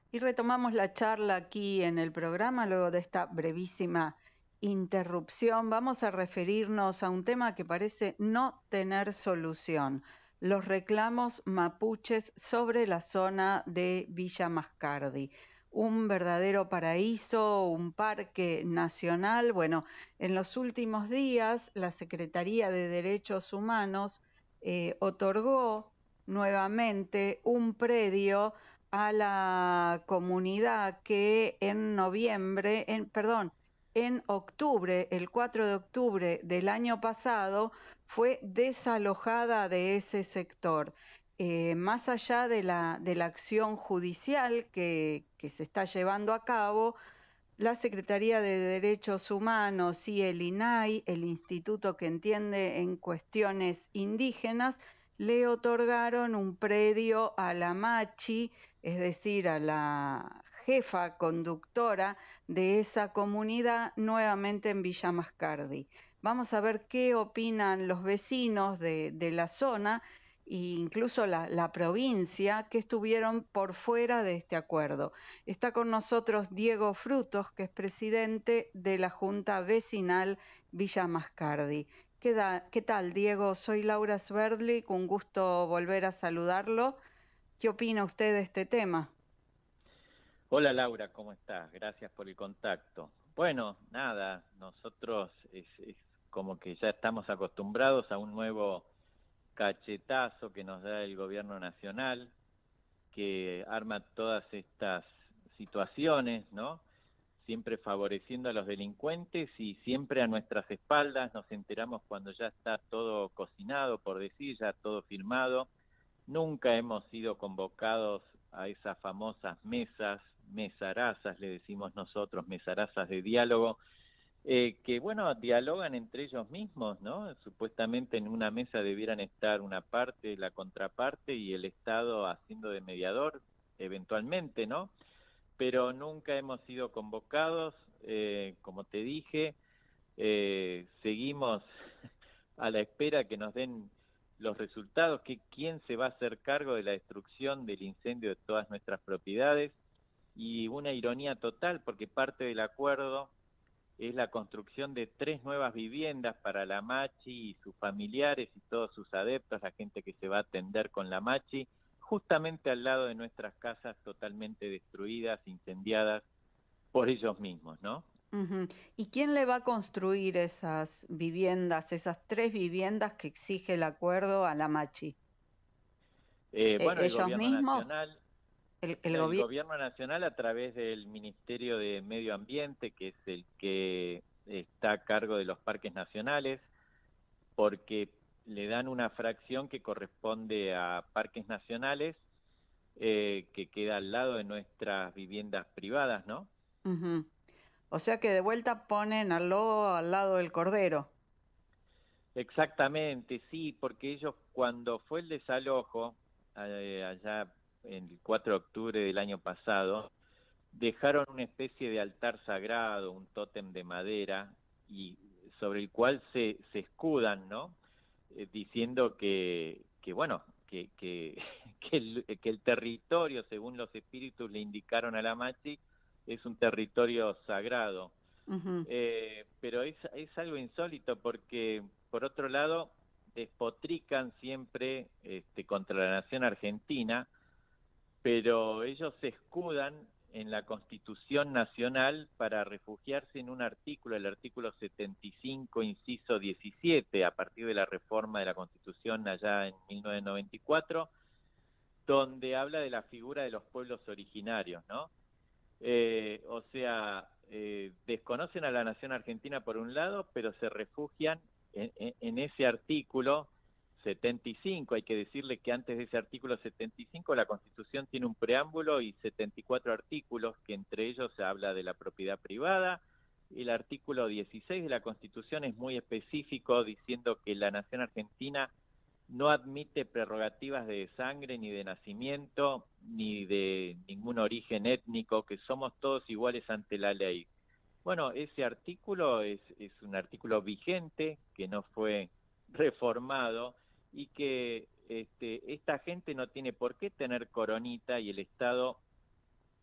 Y retomamos la charla aquí en el programa luego de esta brevísima interrupción. Vamos a referirnos a un tema que parece no tener solución: los reclamos mapuches sobre la zona de Villa Mascardi. Un verdadero paraíso, un parque nacional. Bueno, en los últimos días la Secretaría de Derechos Humanos otorgó nuevamente un predio a la comunidad que en octubre, el 4 de octubre del año pasado, fue desalojada de ese sector. Más allá de la acción judicial que se está llevando a cabo, la Secretaría de Derechos Humanos y el INAI, el instituto que entiende en cuestiones indígenas, le otorgaron un predio a la Machi, es decir, a la jefa conductora de esa comunidad, nuevamente en Villa Mascardi. Vamos a ver qué opinan los vecinos de la zona e incluso la provincia, que estuvieron por fuera de este acuerdo. Está con nosotros Diego Frutos, que es presidente de la Junta Vecinal Villa Mascardi. ¿Qué tal, Diego? Soy Laura Sverdlik, un gusto volver a saludarlo. ¿Qué opina usted de este tema? Hola Laura, ¿cómo estás? Gracias por el contacto. Bueno, nada, nosotros es como que ya estamos acostumbrados a un nuevo cachetazo que nos da el gobierno nacional, que arma todas estas situaciones, ¿no? Siempre favoreciendo a los delincuentes y siempre a nuestras espaldas. Nos enteramos cuando ya está todo cocinado, por decir, ya todo firmado. Nunca hemos sido convocados a esas famosas mesarazas, le decimos nosotros, mesarazas de diálogo, que bueno, dialogan entre ellos mismos, ¿no? Supuestamente en una mesa debieran estar una parte, la contraparte y el Estado haciendo de mediador, eventualmente, ¿no? Pero nunca hemos sido convocados, como te dije, seguimos a la espera que nos den los resultados, que quién se va a hacer cargo de la destrucción del incendio de todas nuestras propiedades, y una ironía total porque parte del acuerdo es la construcción de 3 nuevas viviendas para la Machi y sus familiares y todos sus adeptos, la gente que se va a atender con la Machi, justamente al lado de nuestras casas totalmente destruidas, incendiadas por ellos mismos, ¿no? Ujú. ¿Y quién le va a construir esas viviendas, esas tres viviendas que exige el acuerdo a la Machi? Bueno, el ¿Ellos gobierno mismos? nacional. El No, el gobierno? gobierno nacional a través del Ministerio de Medio Ambiente, que es el que está a cargo de los parques nacionales, porque le dan una fracción que corresponde a parques nacionales, que queda al lado de nuestras viviendas privadas, ¿no? O sea que de vuelta ponen al lobo al lado del cordero. Exactamente, sí, porque ellos cuando fue el desalojo, allá en el 4 de octubre del año pasado, dejaron una especie de altar sagrado, un tótem de madera, y sobre el cual se escudan, ¿no? Diciendo que bueno, que el territorio, según los espíritus le indicaron a la Machi, es un territorio sagrado. Ujú. Pero es algo insólito porque, por otro lado, despotrican siempre contra la nación argentina, pero ellos se escudan en la Constitución Nacional para refugiarse en un artículo, el artículo 75, inciso 17, a partir de la reforma de la Constitución allá en 1994, donde habla de la figura de los pueblos originarios, ¿no? O sea, desconocen a la nación argentina por un lado, pero se refugian en ese artículo 75. Hay que decirle que antes de ese artículo 75 la Constitución tiene un preámbulo y 74 artículos, que entre ellos se habla de la propiedad privada. El artículo 16 de la Constitución es muy específico, diciendo que la nación argentina no admite prerrogativas de sangre, ni de nacimiento, ni de ningún origen étnico, que somos todos iguales ante la ley. Bueno, ese artículo es un artículo vigente, que no fue reformado, y que esta gente no tiene por qué tener coronita y el Estado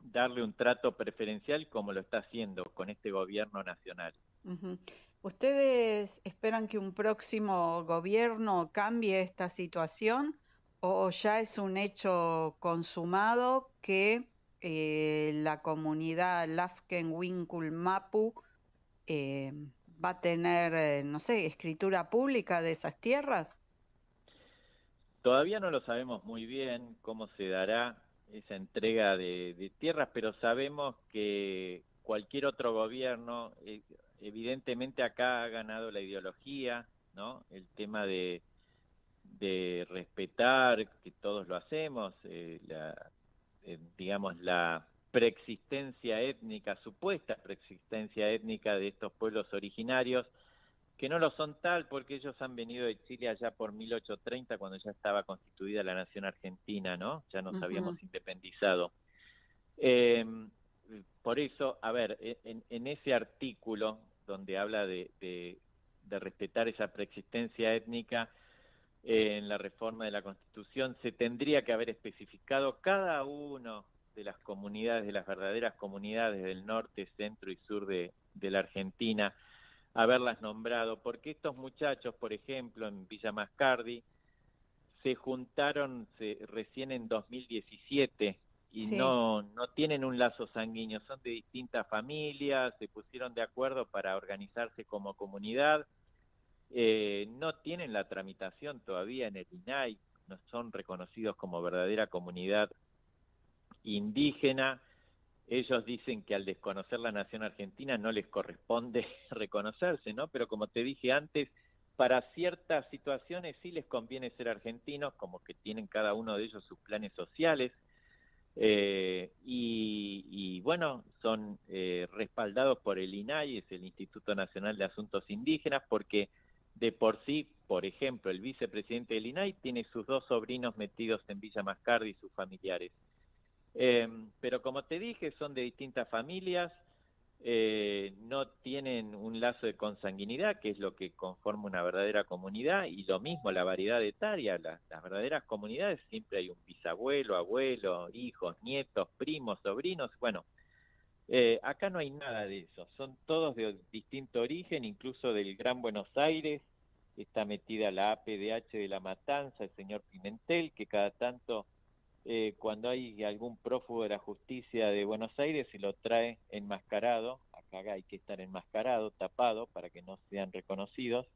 darle un trato preferencial como lo está haciendo con este gobierno nacional. Ujú. ¿Ustedes esperan que un próximo gobierno cambie esta situación o ya es un hecho consumado que la comunidad Lafken-Winkul Mapu eh, va a tener, no sé, escritura pública de esas tierras? Todavía no lo sabemos muy bien cómo se dará esa entrega de tierras, pero sabemos que cualquier otro gobierno, evidentemente acá ha ganado la ideología, ¿no? El tema de respetar, que todos lo hacemos, digamos, la preexistencia étnica, supuesta preexistencia étnica de estos pueblos originarios, que no lo son tal porque ellos han venido de Chile allá por 1830 cuando ya estaba constituida la nación argentina, ¿no? Ya nos Ujú. habíamos independizado. Eh, por eso, a ver, en ese artículo donde habla de respetar esa preexistencia étnica, en la reforma de la Constitución se tendría que haber especificado cada uno de las comunidades, de las verdaderas comunidades del norte, centro y sur de la Argentina, haberlas nombrado, porque estos muchachos, por ejemplo, en Villa Mascardi, se juntaron recién en 2017 y Sí. no tienen un lazo sanguíneo, son de distintas familias, se pusieron de acuerdo para organizarse como comunidad, no tienen la tramitación todavía en el INAI, no son reconocidos como verdadera comunidad indígena. Ellos dicen que al desconocer la nación argentina no les corresponde reconocerse, ¿no? Pero como te dije antes, para ciertas situaciones sí les conviene ser argentinos, como que tienen cada uno de ellos sus planes sociales, y bueno, son respaldados por el INAI, es el Instituto Nacional de Asuntos Indígenas, porque de por sí, por ejemplo, el vicepresidente del INAI tiene sus dos sobrinos metidos en Villa Mascardi y sus familiares. Pero como te dije, son de distintas familias, no tienen un lazo de consanguinidad, que es lo que conforma una verdadera comunidad, y lo mismo la variedad etaria, las verdaderas comunidades siempre hay un bisabuelo, abuelo, hijos, nietos, primos, sobrinos, bueno, acá no hay nada de eso, son todos de distinto origen, incluso del Gran Buenos Aires, está metida la APDH de La Matanza, el señor Pimentel, que cada tanto cuando hay algún prófugo de la justicia de Buenos Aires se lo trae enmascarado, acá hay que estar enmascarado, tapado para que no sean reconocidos,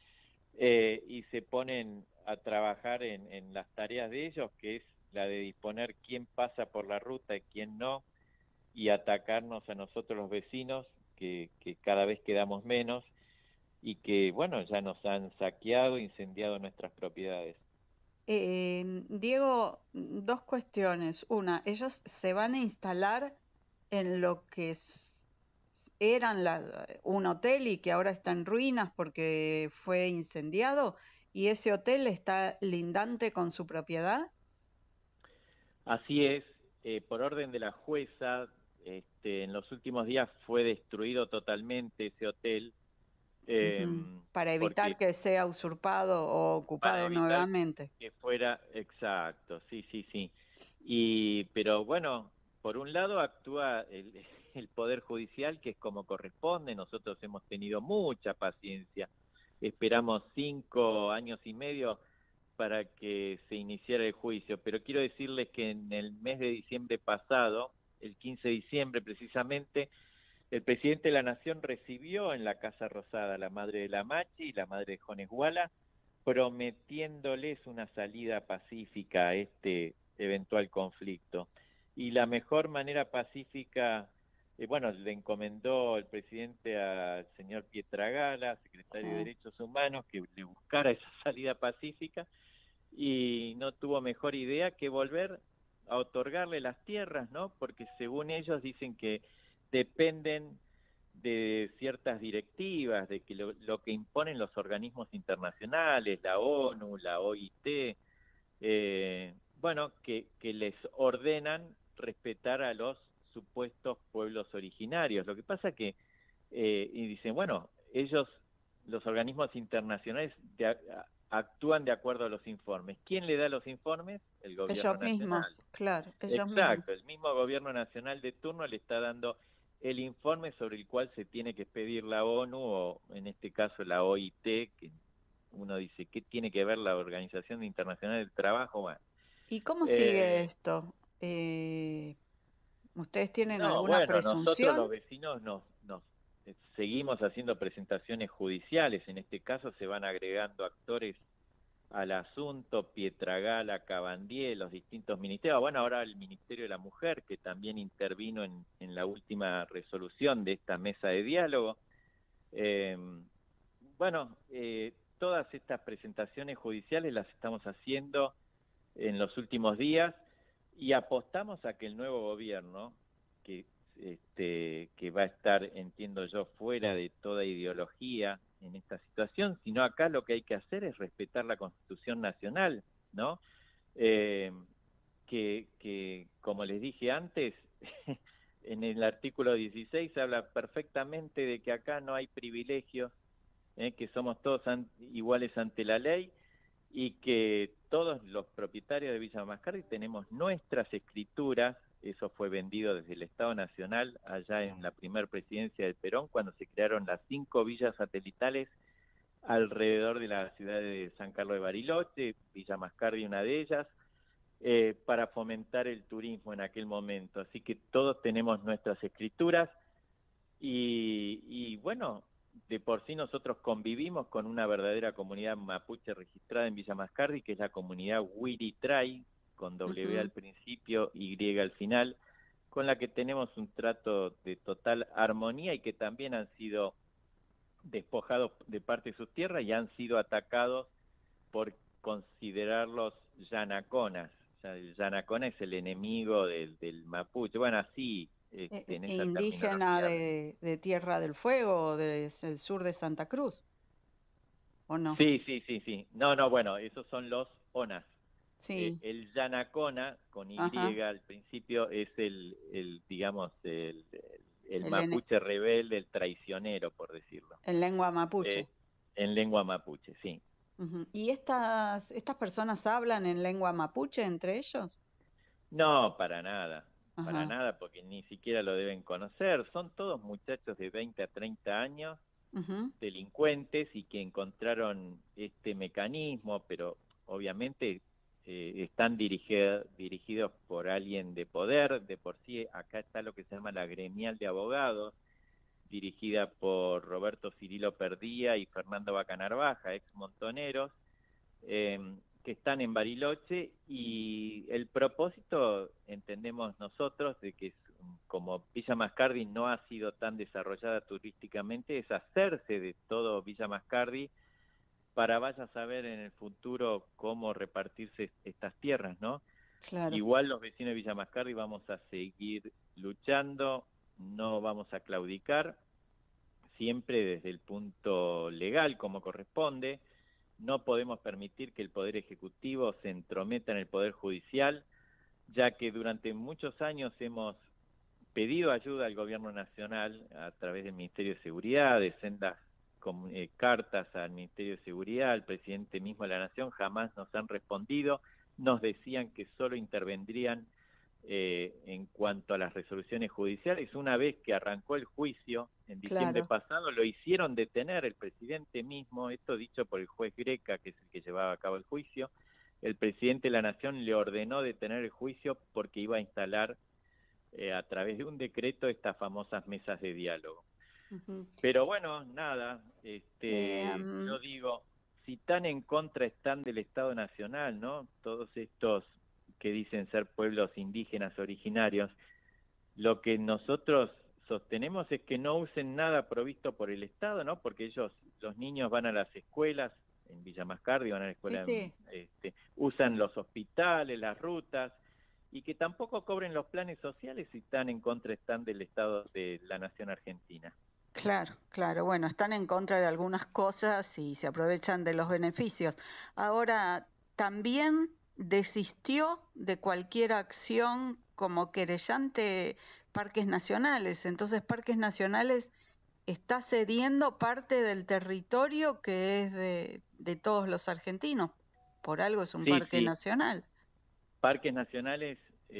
y se ponen a trabajar en las tareas de ellos, que es la de disponer quién pasa por la ruta y quién no, y atacarnos a nosotros los vecinos, que cada vez quedamos menos, y que, bueno, ya nos han saqueado, incendiado nuestras propiedades. Diego, dos cuestiones. Una, ellos se van a instalar en lo que eran un hotel y que ahora está en ruinas porque fue incendiado, y ese hotel está lindante con su propiedad. Así es, por orden de la jueza, en los últimos días fue destruido totalmente ese hotel, eh, Ujú. Para evitar porque que sea usurpado o para ocupado evitar nuevamente. que fuera exacto, sí, sí, sí. Pero bueno, por un lado actúa el Poder Judicial, que es como corresponde, nosotros hemos tenido mucha paciencia, esperamos 5 años y medio para que se iniciara el juicio, pero quiero decirles que en el mes de diciembre pasado, el 15 de diciembre precisamente, el presidente de la Nación recibió en la Casa Rosada a la madre de la Machi y la madre de Jones Guala, prometiéndoles una salida pacífica a este eventual conflicto. Y la mejor manera pacífica, bueno, le encomendó el presidente al señor Pietragala, secretario de Sí. Derechos Humanos, que le buscara esa salida pacífica, y no tuvo mejor idea que volver a otorgarle las tierras, ¿no? Porque según ellos dicen que dependen de ciertas directivas, de que lo que imponen los organismos internacionales, la ONU, la OIT, bueno, que les ordenan respetar a los supuestos pueblos originarios. Lo que pasa que, y dicen, bueno, ellos, los organismos internacionales, actúan de acuerdo a los informes. ¿Quién le da los informes? El gobierno Ellos nacional. mismos, claro, ellos mismos. Exacto, el mismo gobierno nacional de turno le está dando el informe sobre el cual se tiene que expedir la ONU o en este caso la OIT, que uno dice, ¿qué tiene que ver la Organización Internacional del Trabajo? Bueno, ¿Y cómo sigue eh, esto? ¿Ustedes tienen no, alguna bueno, nosotros presunción? los vecinos nos seguimos haciendo presentaciones judiciales, en este caso se van agregando actores al asunto, Pietragala, Cabandier, los distintos ministerios, bueno, ahora el Ministerio de la Mujer, que también intervino en la última resolución de esta mesa de diálogo. Eh, bueno, todas estas presentaciones judiciales las estamos haciendo en los últimos días y apostamos a que el nuevo gobierno, que que va a estar, entiendo yo, fuera de toda ideología en esta situación, sino acá lo que hay que hacer es respetar la Constitución Nacional, ¿no? Eh, como les dije antes, en el artículo 16 habla perfectamente de que acá no hay privilegios, que somos todos iguales ante la ley y que todos los propietarios de Villa Mascardi tenemos nuestras escrituras. Eso fue vendido desde el Estado Nacional allá en la primera presidencia de Perón, cuando se crearon las 5 villas satelitales alrededor de la ciudad de San Carlos de Bariloche, Villa Mascardi una de ellas, para fomentar el turismo en aquel momento. Así que todos tenemos nuestras escrituras y bueno, de por sí nosotros convivimos con una verdadera comunidad mapuche registrada en Villa Mascardi, que es la comunidad Huiritray, con W al Ujú. principio, Y al final, con la que tenemos un trato de total armonía y que también han sido despojados de parte de sus tierras y han sido atacados por considerarlos yanaconas. O sea, el yanacona es el enemigo del mapuche. Bueno, así, en esa Indígena terminología. de Tierra del Fuego, del sur de Santa Cruz, ¿o no? Sí, sí, sí, sí. No, no, bueno, esos son los onas. Sí, El yanacona, con ajá, Y al principio, es digamos, el el N- mapuche rebelde, el traicionero, por decirlo. en lengua mapuche. Eh, en lengua mapuche, sí. Ujú. ¿Y estas personas hablan en lengua mapuche entre ellos? No, para Ajá. nada, porque ni siquiera lo deben conocer. Son todos muchachos de 20 a 30 años, Ujú. delincuentes, y que encontraron este mecanismo, pero obviamente están dirigidos por alguien de poder. De por sí, acá está lo que se llama la gremial de abogados, dirigida por Roberto Cirilo Perdía y Fernando Bacanarvaja, ex montoneros, eh, que están en Bariloche, y el propósito, entendemos nosotros, de que como Villa Mascardi no ha sido tan desarrollada turísticamente, es hacerse de todo Villa Mascardi para vaya a saber en el futuro cómo repartirse estas tierras, ¿no? Claro. Igual los vecinos de Villa Mascardi vamos a seguir luchando, no vamos a claudicar, siempre desde el punto legal como corresponde. No podemos permitir que el Poder Ejecutivo se entrometa en el Poder Judicial, ya que durante muchos años hemos pedido ayuda al Gobierno Nacional a través del Ministerio de Seguridad, de sendas cartas al Ministerio de Seguridad, al presidente mismo de la Nación, jamás nos han respondido, nos decían que solo intervendrían en cuanto a las resoluciones judiciales. Una vez que arrancó el juicio, en diciembre Claro. pasado, lo hicieron detener el presidente mismo, esto dicho por el juez Greca, que es el que llevaba a cabo el juicio. El presidente de la Nación le ordenó detener el juicio porque iba a instalar a través de un decreto estas famosas mesas de diálogo. Ujú. Pero bueno, nada, Em, yo digo, si tan en contra están del Estado Nacional, ¿no? Todos estos que dicen ser pueblos indígenas originarios, lo que nosotros sostenemos es que no usen nada provisto por el Estado, ¿no? Porque ellos, los niños van a las escuelas, en Villa Mascardi van a la sí, escuela, sí, usan los hospitales, las rutas, y que tampoco cobren los planes sociales si están en contra están del Estado de la Nación Argentina. claro, claro. Bueno, están en contra de algunas cosas y se aprovechan de los beneficios. Ahora, también desistió de cualquier acción como querellante Parques Nacionales. Entonces, Parques Nacionales está cediendo parte del territorio que es de todos los argentinos. Por algo es un Sí, parque sí. nacional. Parques Nacionales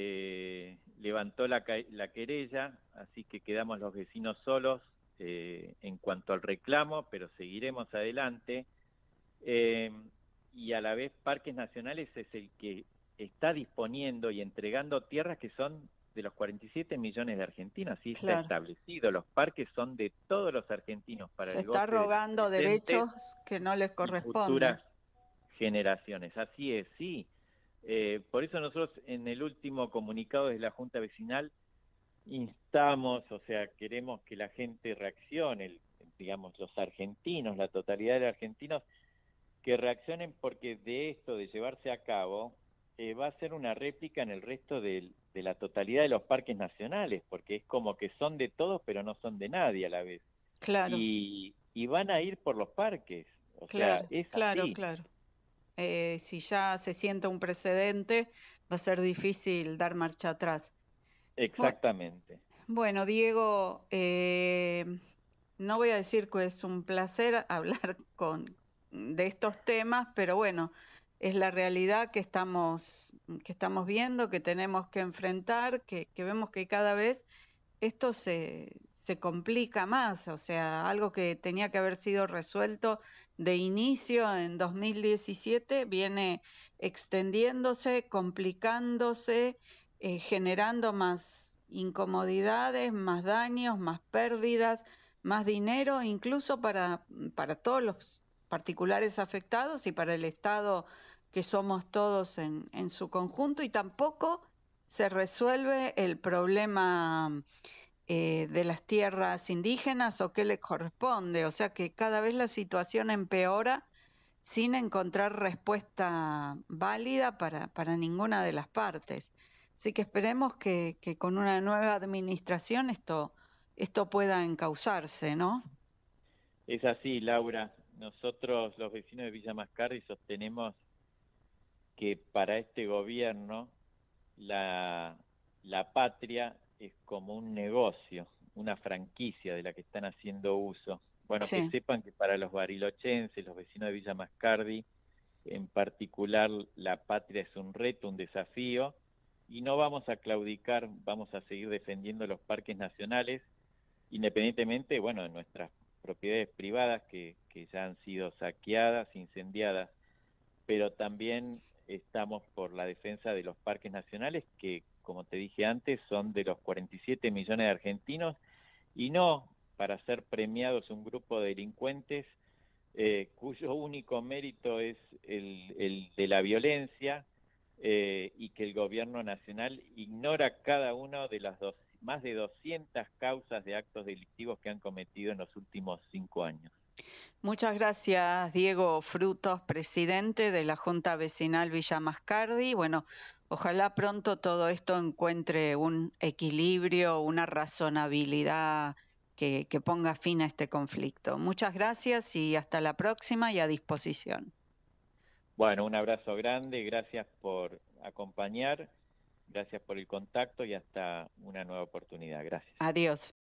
levantó la querella, así que quedamos los vecinos solos en cuanto al reclamo, pero seguiremos adelante. Eh, y a la vez Parques Nacionales es el que está disponiendo y entregando tierras que son de los 47 millones de argentinos, así está Claro. establecido. Los parques son de todos los argentinos para Se el está goce de las rogando presentes derechos que no les y corresponden. futuras generaciones. Así es, sí. Por eso nosotros en el último comunicado de la Junta Vecinal instamos, o sea, queremos que la gente reaccione, digamos, los argentinos, la totalidad de los argentinos, que reaccionen porque de esto, de llevarse a cabo, va a ser una réplica en el resto de la totalidad de los parques nacionales, porque es como que son de todos, pero no son de nadie a la vez. Claro, Y van a ir por los parques, o sea, claro, es claro, así, claro. Si ya se sienta un precedente, va a ser difícil dar marcha atrás. Bu- exactamente. Bueno, Diego, no voy a decir que es un placer hablar de estos temas, pero bueno, es la realidad que estamos viendo, que tenemos que enfrentar, que vemos que cada vez esto se complica más, o sea, algo que tenía que haber sido resuelto de inicio en 2017 viene extendiéndose, complicándose, generando más incomodidades, más daños, más pérdidas, más dinero, incluso para todos los particulares afectados y para el Estado que somos todos en su conjunto, y tampoco se resuelve el problema de las tierras indígenas o qué les corresponde. O sea que cada vez la situación empeora sin encontrar respuesta válida para ninguna de las partes. Así que esperemos que con una nueva administración esto pueda encauzarse, ¿no? Es así, Laura. Nosotros, los vecinos de Villa Mascardi, sostenemos que para este gobierno la, la patria es como un negocio, una franquicia de la que están haciendo uso. Bueno, que Sí. sepan que para los barilochenses, los vecinos de Villa Mascardi, en particular, la patria es un reto, un desafío, y no vamos a claudicar, vamos a seguir defendiendo los parques nacionales, independientemente, bueno, de nuestras propiedades privadas que ya han sido saqueadas, incendiadas, pero también estamos por la defensa de los parques nacionales que, como te dije antes, son de los 47 millones de argentinos y no para ser premiados un grupo de delincuentes cuyo único mérito es el de la violencia y que el gobierno nacional ignora cada uno de las más de 200 causas de actos delictivos que han cometido en los últimos 5 años. Muchas gracias, Diego Frutos, presidente de la Junta Vecinal Villa Mascardi. Bueno, ojalá pronto todo esto encuentre un equilibrio, una razonabilidad que ponga fin a este conflicto. Muchas gracias y hasta la próxima y a disposición. Bueno, un abrazo grande, gracias por acompañar, gracias por el contacto y hasta una nueva oportunidad. Gracias. Adiós.